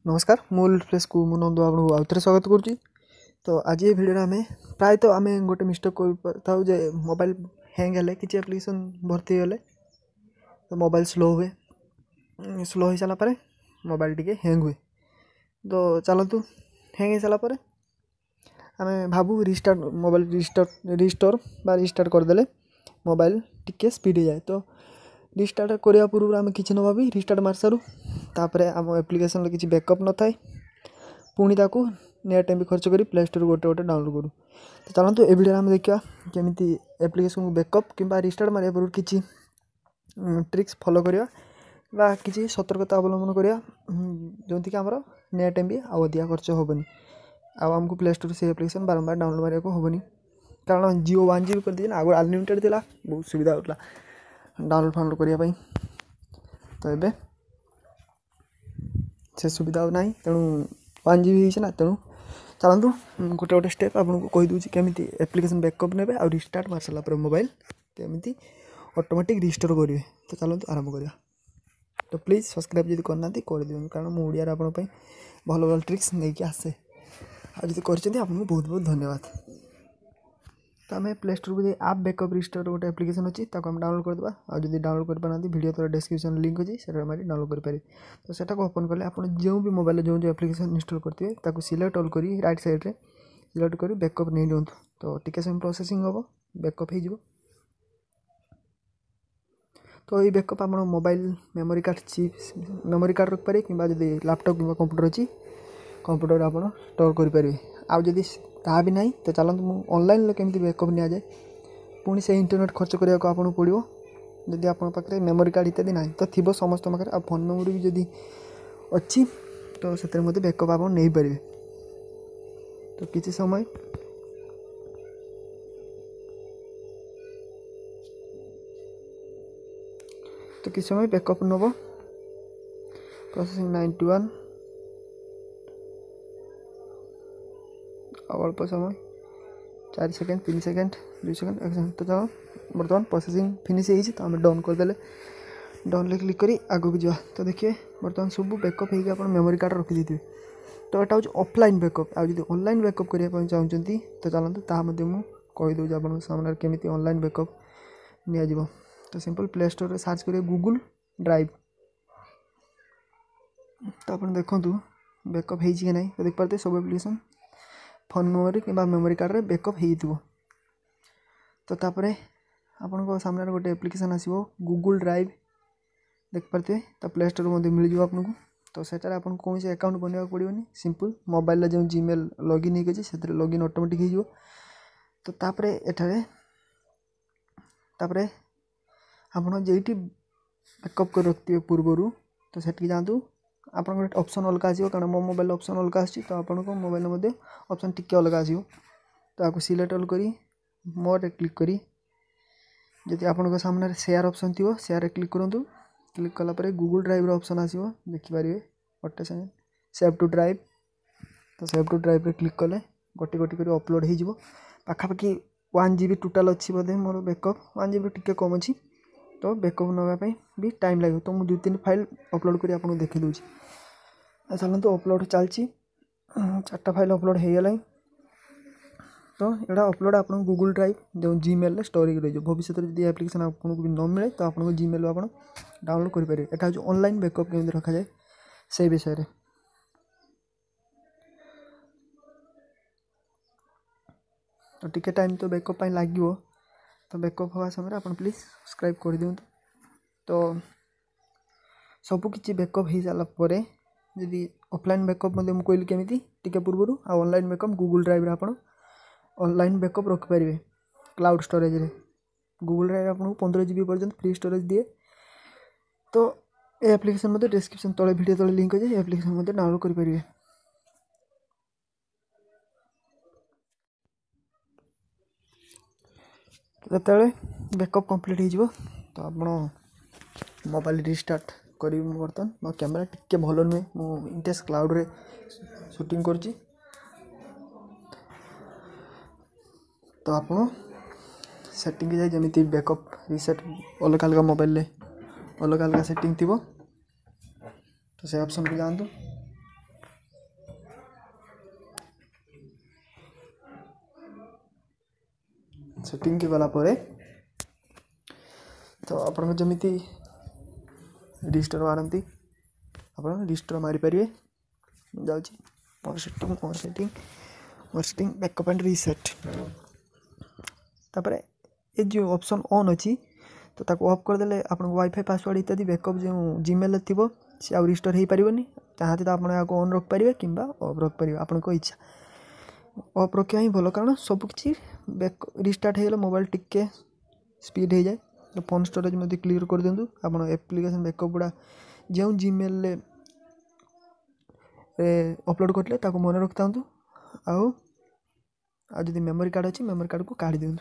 नमस्कार मूल प्लेस को मु नंदु आपको आउ थे स्वागत करुँची। तो आज ये भिडियो आम प्रायत आम गोटे मिस्टेक कर जे मोबाइल हैंग है किसी एप्लिकेशन भर्ती गले तो मोबाइल स्लो हुए स्लो हो सारापर मोबाइल टी हैंग हुए। तो चलतु हैंग हो सारापर आम भावु रिस्टार्ट मोबाइल रिस्टोर रिस्टार्ट करदे मोबाइल टी स्पीड जाए। तो रिस्टार्ट करने पूर्व आम कि न भावी रिस्टार्ट मार सारू तापर आम एप्लिकेशन किसी बैकअप न थाए पुणी ताकू नेट एम खर्च कर प्ले स्टोर गोटे गोटे डाउनलोड करूँ। तो चलते ए वीडियो आम देखा केमी एप्लिकेशन को बैकअप कि रिस्टार्ट मारे पूर्व किसी ट्रिक्स फॉलो करवा कि सतर्कता अवलंबन करवा जो कि आमर नेट एम आउ अधिका खर्च हेनी आमको प्ले स्टोर से एप्लिकेशन बारंबार डाउनलोड मारे हेनी कारण जियो 1 GB कर दिए आगे अनलिमिटेड थी बहुत सुविधा होता डाउनलोड फाउनलोड करने। तो ये से सुविधा ना तेणु 1 GB ना तेणु चलतु गोटे गोटे स्टेप आपको कहीदे केमी एप्लिकेशन बैकअप ने और रिस्टार्ट मार सारापर मोबाइल केमी ऑटोमेटिक रिस्टोर करेंगे। तो चलतु आरंभ करिया। तो प्लीज सब्सक्राइब जब करना कर दिखाँ कारण मुझे आपंपाई भल भल ट्रिक्स नहीं आसे आज कर आपको बहुत बहुत धन्यवाद। तो आम प्ले स्टोर को जाए आप बैकअप रिस्टोर गोटे एप्लिकेशन अच्छी आम डाउनलोड करदे और जब डाउनलोड कर पाना वीडियो तो डिस्क्रिप्शन लिंक अच्छी से डाउनलोड करेंगे। तो सेटा को ओपन कले आप जो भी मोबाइल जो जो एप्लिकेशन इंस्टॉल करते सिलेक्ट ऑल कर राइट साइड रे सिलेक्ट कर बैकअप नहीं दिखाँ। तो टिके समय प्रोसेसिंग हम बैकअप हो। तो ये बैकअप आप mobile memory card chip memory card रखिपारे कि लैपटॉप कि कंप्यूटर अच्छी कंप्यूटर आप स्टोर करेंगे। आउ जदि ता भी नहीं तो चलते मुझे ऑनलाइन केमी बैकअप नि जाए पुणी से इंटरनेट खर्च करने को आपको पड़ो जदि आप पाखे मेमोरी कार्ड इत्यादि ना तो थी समस्त पाखे आ फोन मेमोरी भी जदि अच्छी तो से बैकअप आप नहीं पारे। तो किसी समय बैकअप नब प्रोसेसिंग 91 अल्प समय 4 सेकेंड 3 सेकेंड 2 सेकेंड 1 सेकेंड। तो चलो बर्तमान प्रोसेसिंग फिनिश होती तो आम डाउन करदे डाउन क्लिक कर आगे को जा। तो देखिए बर्तमान सब बैकअप हो मेमोरी कार्ड रखी देते। तो यहाँ हूँ ऑफलाइन बैकअप आज ऑनलाइन बैकअप करने चाहते तो चलते ताकि मुझे कहीदे आप सामने केमी ऑनलाइन बैकअप नि। तो सिंपल प्ले स्टोर में सर्च करेंगे गूगल ड्राइव। तो आप देखूँ बैकअप हो ना तो देख पारे सब एप्लिकेशन फोन मेमोरी कि मेमोरी कार्ड रे बैकअप हो। तो तापर आपण सामने गोटे एप्लिकेशन आसो गूगल ड्राइव देख पारे। तो प्ले स्टोर में मिल जाए आपको। तो सेटार आप कौन से अकाउंट बनवा पड़ोनी सिंपल मोबाइल जो जीमेल लॉगिन होगी से लॉगिन ऑटोमेटिक हो। तो तापर एठारे आप जेटी बैकअप कर रखिए पूर्वर तो सेठी जातु आप ऑप्शन अलग आसो कारण मो मोबाइल ऑप्शन अलग आसी तो आप मोबाइल ऑप्शन टिके अलग आसो। तो आपको सिलेक्ट ऑल करी मोर क्लिक करी जदि आप सामने शेयर ऑप्शन थी शेयर क्लिक करूँ क्लिक कलापर गूगल ड्राइव ऑप्शन आसो देखिपारे गोटे सेकेंड सेव टू ड्राइव। तो सेव टू ड्राइव क्लिक कले गोटे गोटे कर अपलोड हो पाखापाखि 1 GB टोटाल अच्छी बोधे मोर बैकअप 1 GB टिके कम अच्छी। तो बैकअप नापी भी टाइम लगे तो मुझे 2-3 फाइल अपलोड कर आपको देखी दूँ। चलते अपलोड चलती 4टा फाइल अपलोड हो गला। तो यहाँ अपलोड आप गूगल ड्राइव जो जीमेल स्टोर रही भविष्य में जब एप्लिकेशन आपको भी न मिले तो आपको जीमेल आप डाउनलोड करेंगे। यहाँ हूँ ऑनलाइन बैकअप केमी रखा जाए से विषय। तो टिके टाइम तो बैकअप लगे तो बैकअप हवा समय आप प्लीज सब्सक्राइब कर दिखाँ। तो सबकि बैकअप हो सारापर जदि ऑफलाइन बैकअप मुझे कहली केमी टिके पूर्व आ ऑनलाइन बैकअप गूगल ड्राइव आप ऑनलाइन बैकअप रखिपारे क्लाउड स्टोरेज रे। गूगल ड्राइव आपको 15 GB पर्यंत फ्री स्टोरेज दिए। तो ये एप्लिकेशन मध्य डिस्क्रिप्शन तले वीडियो तले लिंक अच्छे एप्लिकेशन मध्य डाउनलोड करेंगे। जो बैकअप कंप्लीट हो तो आप मोबाइल रिस्टार्ट करी बर्तमान मो कैमेरा टिके भल नुहे मु इंटेक्स क्लाउड रे शूटिंग करची। तो आप सेटिंग जाए जमी बैकअप रिसेट अलग अलग मोबाइल अलग अलग सेटिंग थी तो से ऑप्शन को जातु सेटिंग के गला तो आपन जमीती रिस्टोर मारती आप रिस्टोर मारिपारे जाऊँगी मोर सेटिंग बैकअप एंड रीसेट तापर ये जो ऑप्शन ऑन अच्छी तो ताको ऑफ करदे आपन वाईफाई पासवर्ड इत्यादि बैकअप जो जीमेल थी सी आउ रिस्टोर हो पारनि चाहते तो आप ऑन रख पारे कि ऑफ रख पारे आपण इच्छा ऑफ रखा ही भल कारण सबकि बैक रिस्टार्ट हो मोबाइल टिके स्पीड हो जाए तो फोन स्टोरेज मत क्लीयर कर दिंतु आप एप्लिकेशन बैकअप गुड़ा जो जीमेल अपलोड करते मन रखि था आदि मेमोरी कार्ड अच्छी मेमोरी कार्ड को काढ़ी दिंतु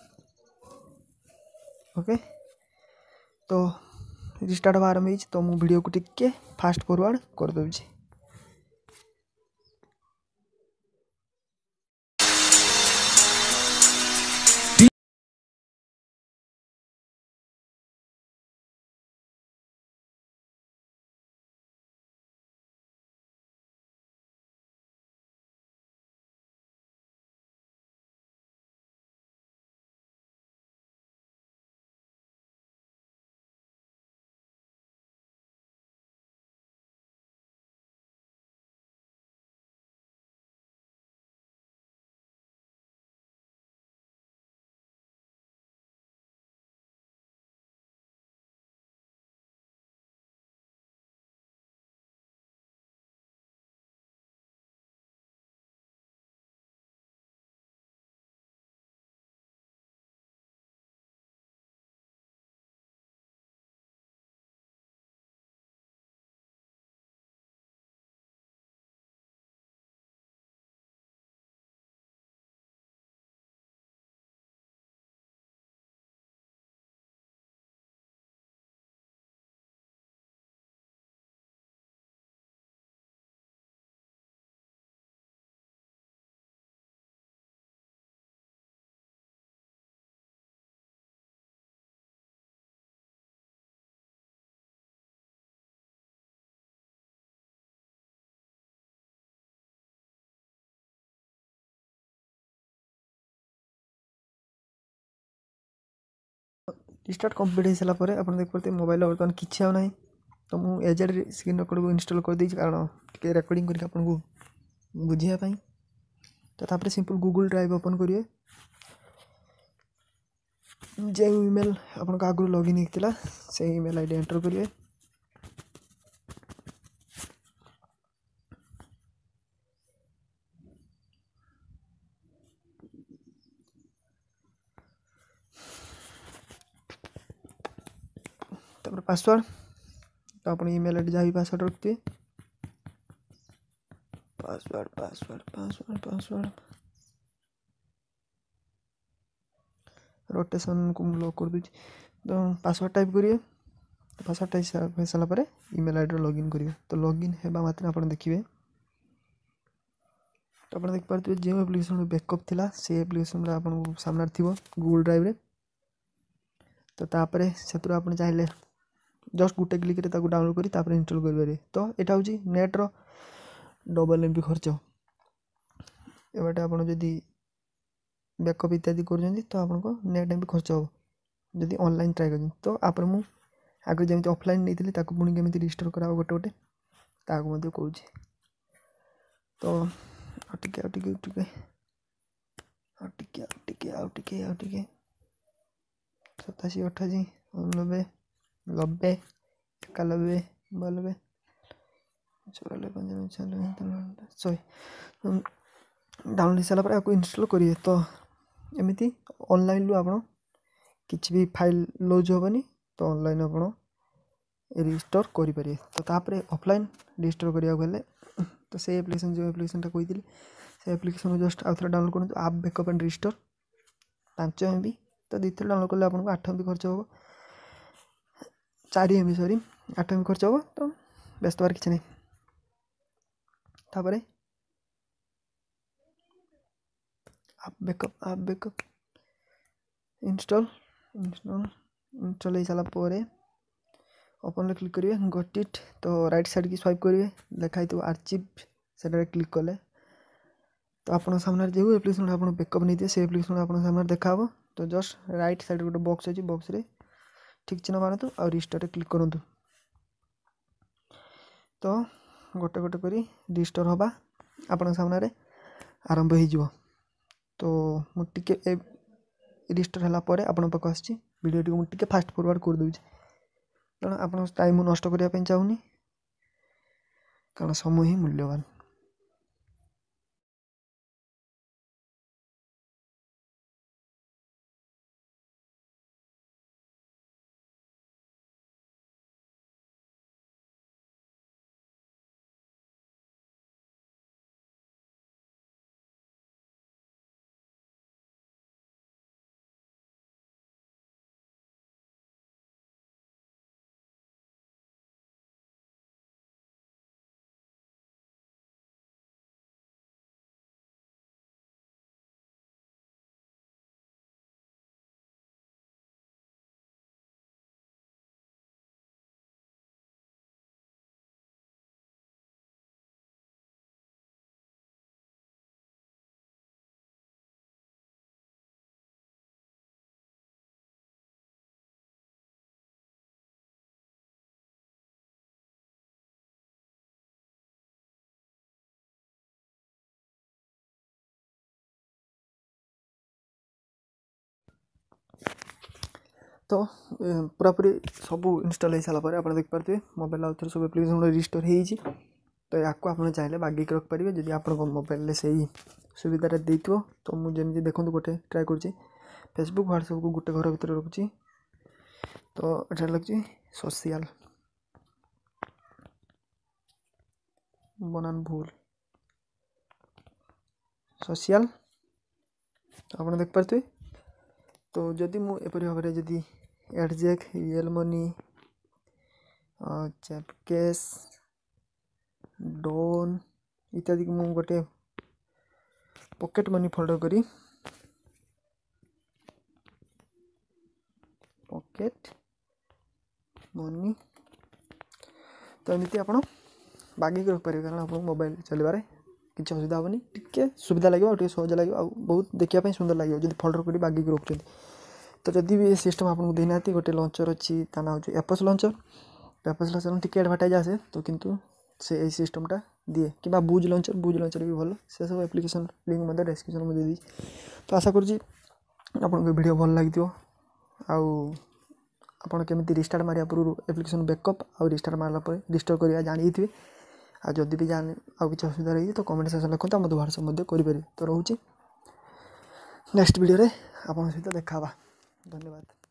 ओके तो रिस्टार्ट हवा आरंभ हो तो मुझे वीडियो को टिके फास्ट फॉरवर्ड कर दूँगी रिस्टार्ट कंप्लीट हो सारापर आप देखते मोबाइल बर्तमान किसी आना तो मुझे एजेड स्क्रीन रिकॉर्ड को इंस्टॉल कर देगी कारण टे रिकॉर्डिंग करके आपको बुझापी तो सिंपल गूगल ड्राइव ओपन करिए जो ईमेल आपन आगु लॉगिन होता से ईमेल आईडी एंटर करिए तापर पासवर्ड तो आप ईमेल आईडी जहाँ भी पासवर्ड रखते password password password password rotation को लॉक कर दूँ तो पासवर्ड टाइप करिए पासवर्ड टाइप हो सारापर ईमेल आईडी लॉगिन करिए तो लॉगिन होगा मात्र आप देखिए तो आप देखिए जो एप्लिकेशन बैकअप थिला से एप्लिकेशन आप सामने थी गूगल ड्राइव रे तो तापर से आप चाहिए जस्ट गोटे क्लिक डाउनलोड करी तापर इंस्टॉल करेंगे तो यहाँ हूँ नेट्र डबल एमबी खर्च एबाटे आप बैकअप इत्यादि कर तो आपको नेट एमबी खर्च हो जदि ऑनलाइन ट्राए कर तो आप आगे जमी ऑफलाइन नहीं थी पुणी केमी रिस्टोर करा गोटे गोटे ताकू कौच तो आउटे 87 88 89 90 91 92 94 95 96 डाउनलोड हो सारापर आपको इंस्टॉल करिए तो एमती ऑनलाइन रू आप किसी भी फाइल लॉज हेनी तो ऑनलाइन आप रिस्टोर करेंगे तो तापर ऑफलाइन रिस्टोर करा तो से एप्लिकेशन जो एप्लिकेशन कही से एप्लिकेशन जस्ट आउ थे डाउनलोड करूँ आप बैकअप एंड रिस्टोर 5 MB तो दी थर डाउनलोड कले आपको 8 MB खर्च हो 4 MB सॉरी 8 MB खर्च हो तो व्यस्त हमार किसी नहीं तापर आप बैकअप इंस्टॉल हो सारापर ओपन क्लिक करेंगे गट इट तो राइट साइड की स्वाइप करेंगे देखा तो आर्चिव से क्लिक कले तो आप सामने जो एप्लिकेशन आप बैकअप नहीं थे से एप्लिकेशन आप सामने देखा तो जस्ट राइट साइड गोटे बॉक्स अच्छी बॉक्स रे ठीक चिन्ह मारतु आ रिस्टोर क्लिक करूँ। तो गोटे गोटे करी रिस्टोर हवा आपण सामने आरंभ हो। तो मुझे रिस्टोर है आपण पाक आसी वीडियो टी मुझे फास्ट फॉरवर्ड कर दूँ कारण आप टाइम नष्ट करने चाहूनी कारण समय ही मूल्यवान। तो पूरापूरी सब इनस्टॉल हो सारापर आप देखिए मोबाइल आउ थे सब एप्लिकेशन रिस्टोर हो। तो या आप चाहिए बागिक रखिपारे जब आप मोबाइल से ही सुविधा दे तो मुझे देखो गोटे ट्राए कर फेसबुक व्हाट्सएप को गोटे घर भर रखुच्छी। तो ये लगे सोशल बनान भूल सोशल आप देखिपारे। तो जदि मुझे भाव में जदि एडजेक रियल मनी चैपकेस डोन इत्यादि को मुझे गोटे पॉकेट मनी फोल्डर करी पॉकेट मनी तो एमती आप बागिक रखिपारे कारण आप मोबाइल चलवे किसी असुविधा हेनी टी सुविधा लगे सहज लगे बहुत देखापी सुंदर लगे जब फोल्डर कर बागिक रखुच्च। तो जदि भी ये सिस्टम आपको देना गोटे लंचर अच्छी ता ना हो एपस लंचर टी एडभार्टाइज आसे तो किंतु से सिस्टमटा दिए कि बुज लंचर भी भल से सब एप्लिकेशन लिंक मैं डिस्क्रिप्शन में देदी। तो आशा करुँच आपको वीडियो भल लगी आपड़ केमी रिस्टार्ट मारे पूर्व एप्लिकेशन बैकअप आउ रिस्टार्ट मारला रिस्टोर करवा जानी थे जदि भी जान आउ कि असुविधा रही तो कमेंट सेक्शन लिखते मत व्हाट्सएप करें। तो रोचे नेक्स्ट वीडियो आप सहित देखा। धन्यवाद।